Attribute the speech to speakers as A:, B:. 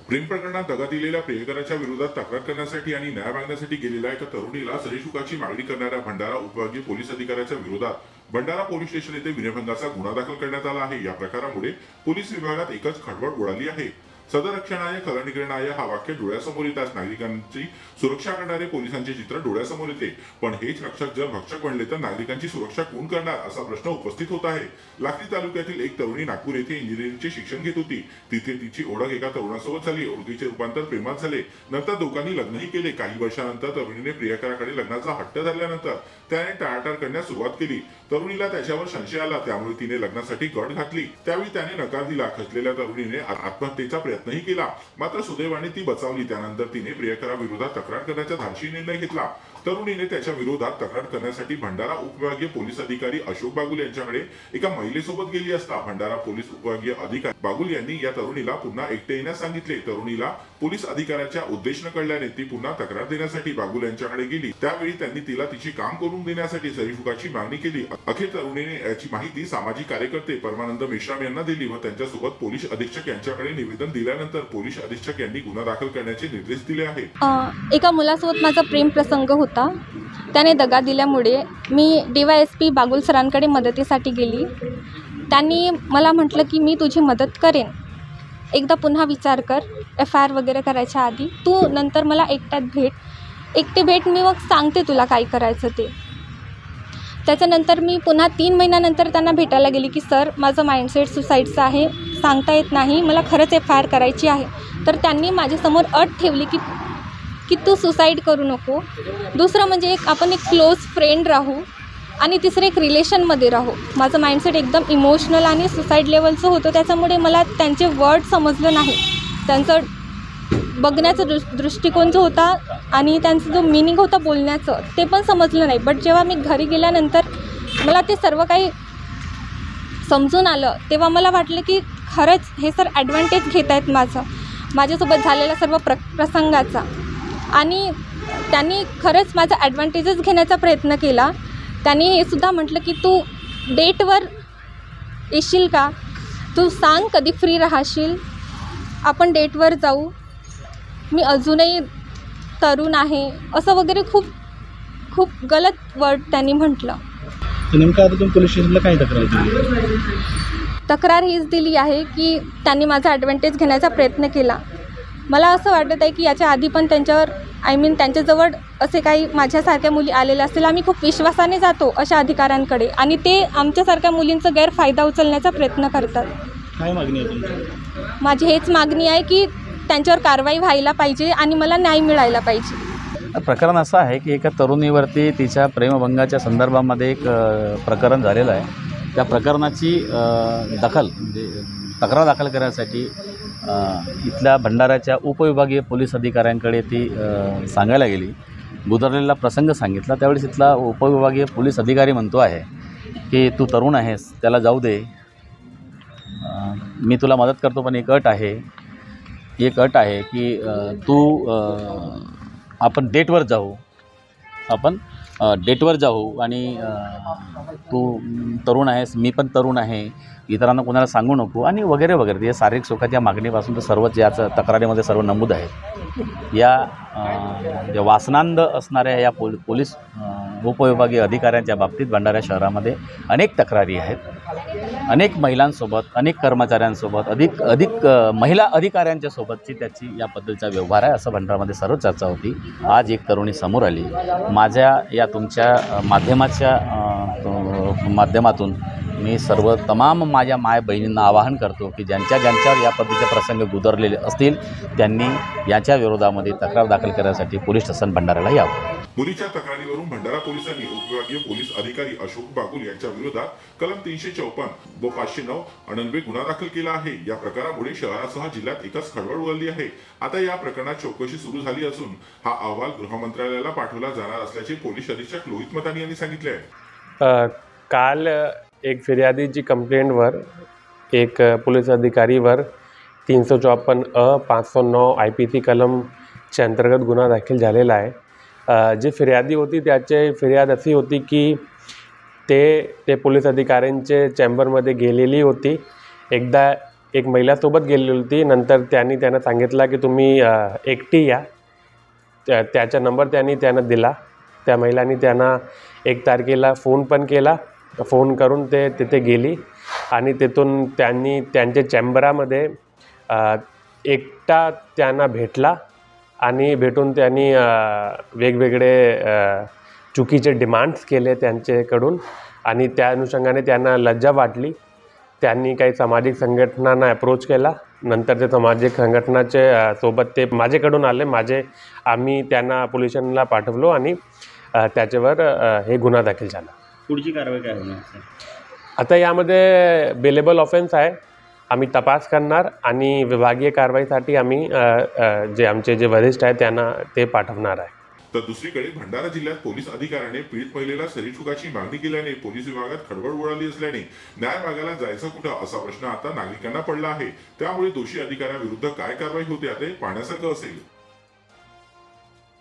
A: प्रेम प्रकरणात दगा दिलेल्या प्रियकराच्या विरोधात तक्रार करण्यासाठी आणि न्याय मागण्यासाठी गेलेल्या एका तरुणीला सरीसुखाची मागणी करणाऱ्या भंडारा उपविभागीय पोलीस अधिकाऱ्याच्या विरोधात भंडारा पोलीस स्टेशन येथे विनयभंगाचा गुन्हा दाखल करण्यात आला आहे। या प्रकारामुळे पोलीस विभागात एकच खळबळ उडाली आहे। सदर रक्षणाय खलनिग्रहणाय हा वाक्य डोळ्यासमोर येताच नागरिकांची सुरक्षा करणारे पोलिसांचे चित्र डोळ्यासमोर येते। पण हेच रक्षक जर भक्षक बनले तर नागरिकांची सुरक्षा कोण करणार असा प्रश्न उपस्थित होत आहे। लाखनी तालुक्यातील एक तरुणी नागपूर येथे इंजिनिअरिंगचे शिक्षण घेत होती। तिथे तिची ओळख एका तरुणासोबत झाली। ओळखीचे रूपांतर प्रेमात झाले। नंतर दोघांनी लग्नही केले। काही वर्षानंतर तरुणीने प्रियकराकडे लग्नाचा हट्ट धरल्यानंतर त्याने टाळाटाळ करण्यास सुरुवात केली। तरुणीला त्याच्यावर संशय आला, त्यामुळे तिने लग्नासाठी गट घातली। त्यावेळी त्याने नकार दिला। खचलेल्या तरुणीने आत्महत्येचा प्रयत्नही केला, मात्र सुदैवाने ती बचावली। त्यानंतर तिने प्रियकराविरोधात तक्रार करण्याचा धाडसी निर्णय घेतला। तरुणीने त्याच्या विरोधात तक्रार करण्यासाठी भंडारा उपविभागीय पोलीस अधिकारी अशोक बागुल यांच्याकडे एका महिलेसोबत गेली असता भंडारा पोलीस उपविभागीय अधिकारी बागुल यांनी या तरुणीला पुन्हा एकटे येण्यास सांगितले। तरुणीला पोलीस अधिकाऱ्याच्या उद्देश न कळल्याने ती पुन्हा तक्रार देण्यासाठी बागुल यांच्याकडे गेली। त्यावेळी त्यांनी तिला तिची काम करून देण्यासाठी सरीसुखाची मागणी केली। अखेर तरुणीने याची माहिती सामाजिक कार्यकर्ते परमानंद मेश्राम यांना दिली व त्यांच्यासोबत पोलीस अधीक्षक यांच्याकडे निवेदन दिल्यानंतर पोलीस अधीक्षक यांनी गुन्हा दाखल करण्याचे निर्देश दिले आहेत।
B: एका मुलासोबत माझा प्रेम प्रसंग होता। त्याने दगा दिल्यामुळे मी DYSP बागुल सरांकडे मदतीसाठी गेली। त्यांनी मला म्हटलं की मी तुझी मदत करेन, एकदा पुन्हा विचार कर, FIR वगैरे करायच्या आधी तू नंतर मला एकटे भेट, मी मग सांगते तुला काय करायचं ते। त्याच्यानंतर मी पुन्हा 3 महिन्यानंतर त्यांना भेटायला गेली की सर माझं माइंडसेट सुसाईडचं आहे, सांगता येत नाही, मला खरंच FIR करायची आहे। तर त्यांनी माझ्यासमोर अट ठेवली की तू सुसाईड करू नको। दुसरं म्हणजे आपण एक क्लोज फ्रेंड राहू आणि तिसरं एक रिलेशनमध्ये राहू। माझं माइंडसेट एकदम इमोशनल आणि सुसाईड लेवलचं होतं, त्याच्यामुळे मला त्यांचे वर्ड समजलं नाही। त्यांचं बघण्याचा दृष्टिकोन जो होता आणि त्यांचा जो मिनिंग होता बोलण्याचं ते पण समजलं नाही। बट जेव्हा मी घरी गेल्यानंतर मला ते सर्व काही समजून आलं, तेव्हा मला वाटलं की खरंच हे सर ॲडव्हान्टेज घेत आहेत माझ्यासोबत झालेल्या सर्व प्रसंगाचा आणि त्यांनी खरंच माझा ॲडव्हान्टेजेस घेण्याचा प्रयत्न केला। त्यांनी हे सुद्धा म्हटलं की तू डेटवर येशील का, तू सांग कधी फ्री राहशील, आपण डेटवर जाऊ, मी अजूनही तरुण आहे, असं वगैरे खूप गलत वर्ड त्यांनी म्हटलं।
C: नेमकं आता तुम्ही पोलीस स्टेशनला काय तक्रार दिली?
B: तक्रार हीच दिली आहे की त्यांनी माझा ॲडव्हान्टेज घेण्याचा प्रयत्न केला। मला असं वाटत आहे की याच्या आधी पण त्यांच्यावर त्यांच्याजवळ असे काही माझ्यासारख्या मुली आलेल्या असतील। आम्ही खूप विश्वासाने जातो अशा अधिकाऱ्यांकडे आणि ते आमच्यासारख्या मुलींचा गैरफायदा उचलण्याचा प्रयत्न करतात।
C: काय मागणी आहे तुमची?
B: माझी हेच मागणी आहे की त्यांच्यावर कारवाई व्हायला पाहिजे आणि मला न्याय मिळायला पाहिजे।
D: प्रकरण असं आहे की एका तरुणीवरती तिच्या प्रेमभंगाच्या संदर्भामध्ये एक प्रकरण झालेलं आहे। त्या प्रकरणाची तक्रार दाखल करण्यासाठी इथल्या भंडाऱ्याच्या उपविभागीय पोलीस अधिकाऱ्यांकडे ती सांगायला गेली। गुदरलेला प्रसंग सांगितला। त्यावेळेस इथला उपविभागीय पोलीस अधिकारी म्हणतो आहे की तू तरुण आहेस, त्याला जाऊ दे, मी तुला मदत करतो, पण एक अट आहे की आपण डेटवर जाऊ आणि तू तरुण आहेस, मी पण तरुण आहे, इतरांना कोणाला सांगू नको आणि वगैरे वगैरे। या शारीरिक सुखाच्या मागणीपासून तर सर्वच याचं तक्रारीमध्ये सर्व नमूद आहे। या वासनांध असणाऱ्या या पोलीस उपविभागीय अधिकाऱ्यांच्या बाबतीत भंडारा शहरामध्ये अनेक तक्रारी आहेत। अनेक महिलांसोबत, अनेक कर्मचाऱ्यांसोबत, अधिक महिला अधिकाऱ्यांच्या सोबतची त्याची या पद्धतीचा व्यवहार आहे असं भंडारामध्ये सर्व चर्चा होती। आज एक तरुणी समोर आली। माझ्या या तुमच्या माध्यमातून मी तमाम माझ्या माय बहिणींना आवाहन करतो की ज्यांच्यावर या पद्धतीचे प्रसंग गुदरलेले असतील त्यांनी याच्या विरोधामध्ये तक्रार दाखल करण्यासाठी पोलीस स्टेशन भंडाऱ्याला यावं।
A: मुलीच्या तक्रारीवरून भंडारा पोलिसांनी उपविभागीय पोलीस अधिकारी अशोक बागुल यांच्या विरोधात कलम 354 व 509 अनन्वये गुन्हा दाखल केला आहे। या प्रकारामुळे शहरासह जिल्ह्यात एकच खळबळ उडाली आहे। आता या प्रकरणात चौकशी सुरू झाली असून हा अहवाल गृहमंत्रालयाला पाठवला जाणार असल्याचे पोलीस अधीक्षक लोहित मतानी यांनी सांगितले आहे।
E: काल एक फिर्यादीची कंप्लेंटवर एक पोलीस अधिकारीवर 354 509 IPC कलमच्या अंतर्गत गुन्हा दाखल झालेला आहे। जी फिर्यादी होती त्याची फिर्याद अशी होती की ते पोलीस अधिकाऱ्यांचे चेंबरमध्ये गेलेली होती। एकदा एक महिलासोबत गेलेली होती. नंतर त्यांना सांगितलं की तुम्ही एकटी या. त्याचा नंबर त्यांना दिला. त्या महिलांनी त्यांना 1 तारखेला फोन पण केला. फोन करून ते तिथे गेली आणि तिथून त्यांनी त्यांच्या चेंबरामध्ये एकटा त्यांना भेटला आणि भेटून त्यांनी वेगवेगळे चुकीचे डिमांड्स केले त्यांच्याकडून आणि त्या अनुषंगाने त्यांना लज्जा वाटली. त्यांनी काही सामाजिक संघटनांना अप्रोच केला. नंतर ते सामाजिक संघटनाचे सोबत ते माझ्याकडून आले. आम्ही त्यांना पोलीस स्टेशनला पाठवलो आणि त्याच्यावर हे गुन्हा दाखल झाला.
C: पुढची कारवाई काय होणार सर?
E: आता यामध्ये बेलेबल ऑफेन्स आहे. आम्ही तपास करणार आणि विभागीय कारवाईसाठी आम्ही जे आमचे वरिष्ठ आहेत त्यांना ते पाठवणार आहे.
A: तर दुसरीकडे भंडारा जिल्ह्यात पोलीस अधिकाऱ्याने पीडित महिलेला सरीसुखाची मागणी केल्याने पोलीस विभागात खळबळ उडाली असल्याने न्याय मागायला जायचं कुठं असा प्रश्न आता नागरिकांना पडला आहे. त्यामुळे दोषी अधिकाऱ्यांविरुद्ध काय कारवाई होते आता पाहण्यासारखं असेल.